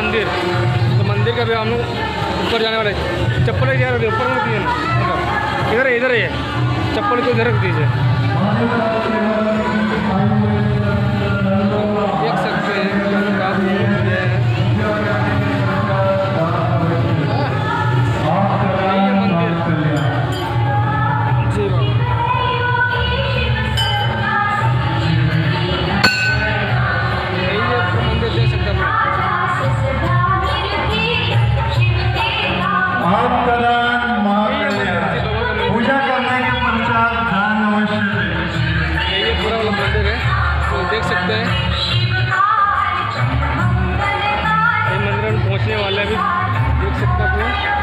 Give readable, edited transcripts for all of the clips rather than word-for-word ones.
मंदिर, तो मंदिर का भी हम लोग ऊपर जाने वाले। चप्पल इधर ऊपर में दिए ना, इधर है, इधर है, चप्पल को इधर रख दीजिए। देख सकते हैं पहुंचने वाला है, भी देख सकते हैं।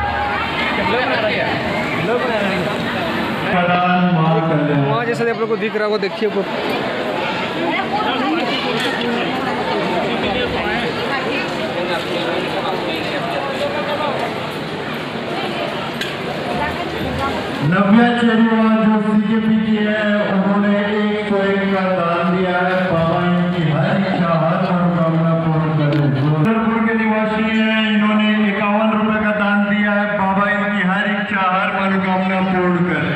वहाँ जैसा आप लोग को दिख रहा होगा, देखिए वो नव्या चेरुआ जो सीजेपी की है, उन्होंने 101 का दान दिया है। बाबा इनकी हर इच्छा हर मनोकामना पूर्ण करे। उदयपुर के निवासी हैं, इन्होंने 51 रुपए का दान दिया है। बाबा इनकी हर इच्छा हर मनोकामना पूर्ण करे।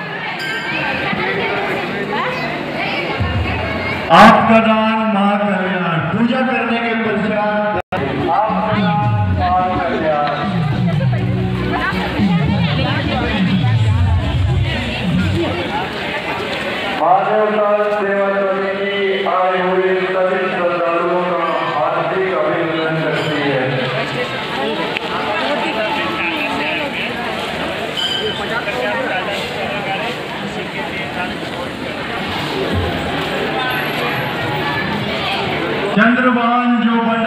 आपका दान महाकल्याण। पूजा करने के पश्चात मानवता सेवा करने की आए हुए सभी श्रद्धालुओं का हार्दिक अभिनंदन करती है। चंद्रभान जो